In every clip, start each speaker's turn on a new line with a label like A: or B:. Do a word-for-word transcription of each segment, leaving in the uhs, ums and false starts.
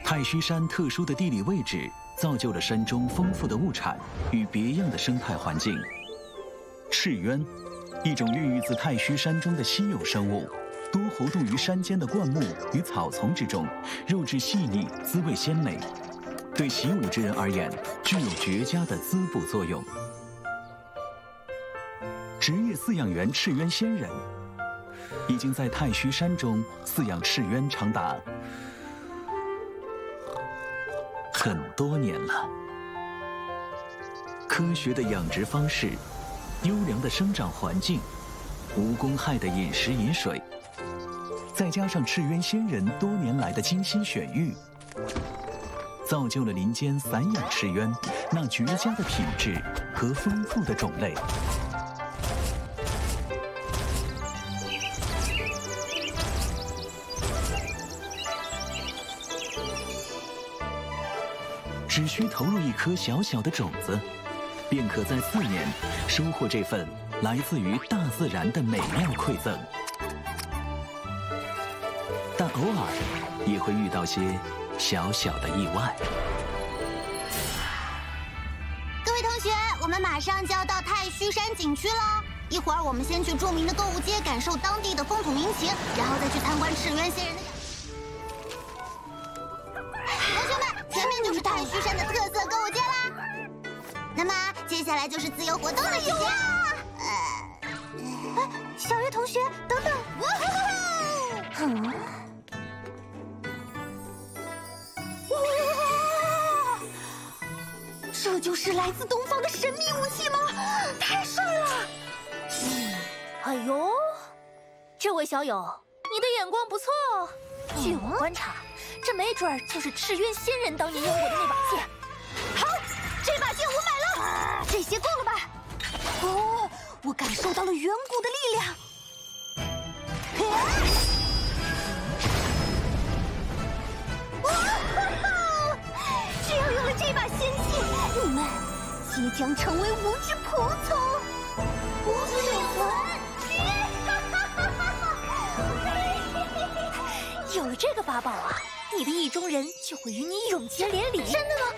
A: 太虚山特殊的地理位置，造就了山中丰富的物产与别样的生态环境。赤鸢，一种孕育自太虚山中的稀有生物，多活动于山间的灌木与草丛之中，肉质细腻，滋味鲜美，对习武之人而言，具有绝佳的滋补作用。职业饲养员赤鸢仙人，已经在太虚山中饲养赤鸢长达很多年了。科学的养殖方式，优良的生长环境，无公害的饮食饮水，再加上赤鸢仙人多年来的精心选育，造就了林间散养赤鸢那绝佳的品质和丰富的种类。只需投入一颗小小的种子，便可在次年收获这份来自于大自然的美妙馈赠。但偶尔也会遇到些小小的意外。
B: 各位同学，我们马上就要到太虚山景区了。一会儿我们先去著名的购物街感受当地的风土民情，然后再去参观赤鸢仙人的。同学们，前面就是太虚山的特色购物街啦。那么接下来就是自由活动的时间。呃，哎，小月同学，等等。嗯。哇！这就是来自东方的神秘武器吗？太帅了！
C: 嗯，哎呦，这位小友，你的眼光不错哦。据我观察，这没准儿就是赤鸢仙人当年用过的那把剑。
B: 好，这把剑我买了。这些够了吧？哦，我感受到了远古的力量。哇！只要有了这把仙器，你们即将成为无知仆从。无知仆从。
C: 有了这个法宝啊，你的意中人就会与你永结连理。
B: 真的吗？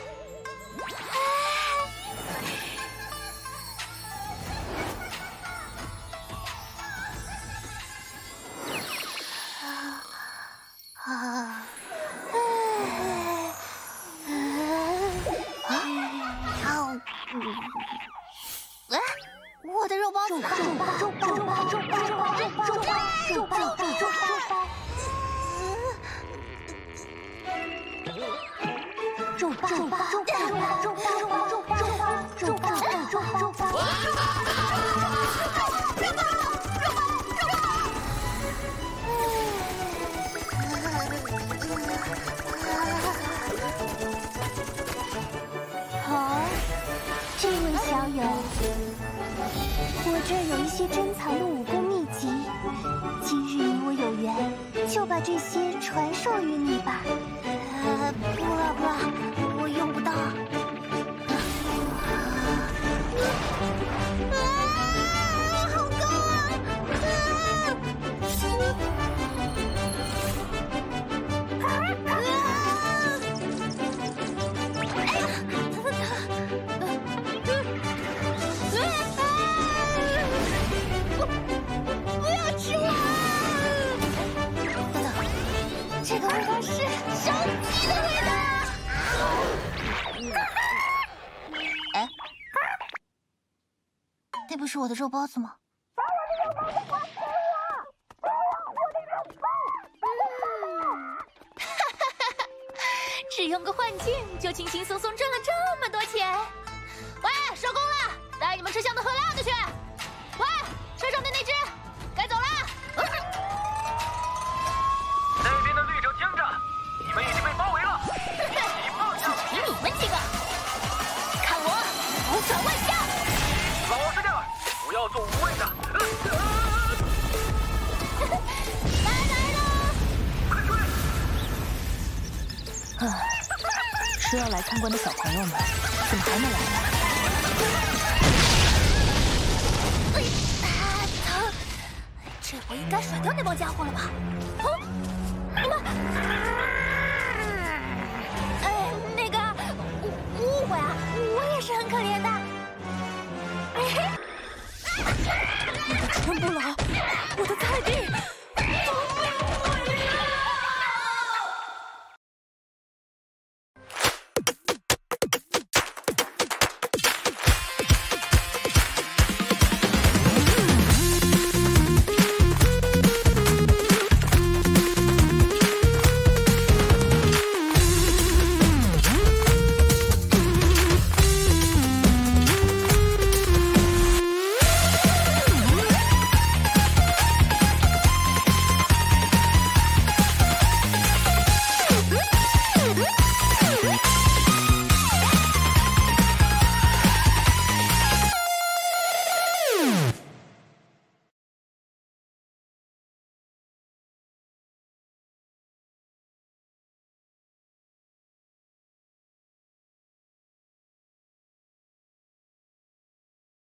B: 啊啊！啊！哎，我的肉包子！肉包，肉包，肉包，肉包，肉包，肉包，肉包，肉包，肉包。肉包，肉包，肉包，肉包，肉包，肉包，肉包，肉包，肉包。好，这位小友，我这儿有一些珍藏的武功秘籍，今日你我有缘，就把这些传授于你吧。呃，不了不了，我用不到。啊，好高啊！哎呀！不要吃我！这个味道是烧鸡的味道。哎，那不是我的肉包子吗？
C: 只用个幻境，就轻轻松松赚了这么多钱。喂，收工了，带你们吃香的喝辣的去。喂，车上的那只，该走了。
D: 那边的绿洲听着，你们已经被包围了。
C: 就凭你们几个，看我扭转万象！
D: 老实点，不要做无谓的。
C: 来来了！
D: 快追！
C: 啊，说要来参观的小朋友们，怎么还没来呢？哎，疼！这回应该甩掉那帮家伙了吧？哦。